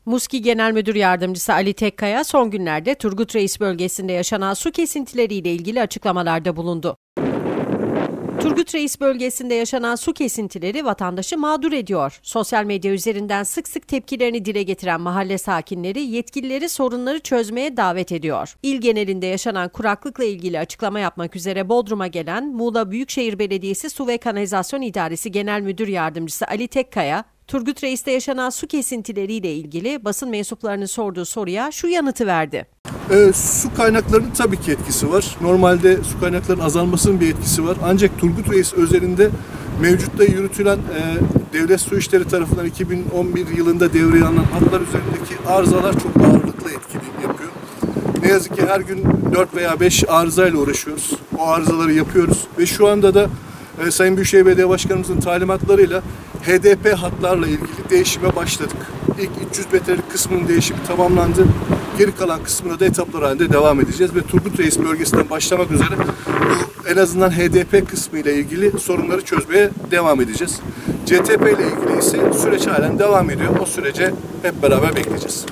MUSKİ Genel Müdür Yardımcısı Ali Tekkaya son günlerde Turgut Reis bölgesinde yaşanan su kesintileriyle ilgili açıklamalarda bulundu. Turgut Reis bölgesinde yaşanan su kesintileri vatandaşı mağdur ediyor. Sosyal medya üzerinden sık sık tepkilerini dile getiren mahalle sakinleri yetkilileri sorunları çözmeye davet ediyor. İl genelinde yaşanan kuraklıkla ilgili açıklama yapmak üzere Bodrum'a gelen Muğla Büyükşehir Belediyesi Su ve Kanalizasyon İdaresi Genel Müdür Yardımcısı Ali Tekkaya, Turgut Reis'te yaşanan su kesintileriyle ilgili basın mensuplarının sorduğu soruya şu yanıtı verdi. Su kaynaklarının tabii ki etkisi var. Normalde su kaynaklarının azalmasının bir etkisi var. Ancak Turgut Reis özelinde mevcutta yürütülen Devlet Su İşleri tarafından 2011 yılında devreye alınan hatlar üzerindeki arızalar çok ağırlıklı etkili yapıyor. Ne yazık ki her gün 4 veya 5 arızayla uğraşıyoruz. O arızaları yapıyoruz ve şu anda da Sayın Büyükşehir Belediye Başkanımızın talimatlarıyla HDP hatlarla ilgili değişime başladık. İlk 300 metrelik kısmının değişimi tamamlandı. Geri kalan kısmına da etaplar halinde devam edeceğiz ve Turgut Reis bölgesinden başlamak üzere en azından HDP kısmı ile ilgili sorunları çözmeye devam edeceğiz. CTP ile ilgili ise süreç halen devam ediyor. O sürece hep beraber bekleyeceğiz.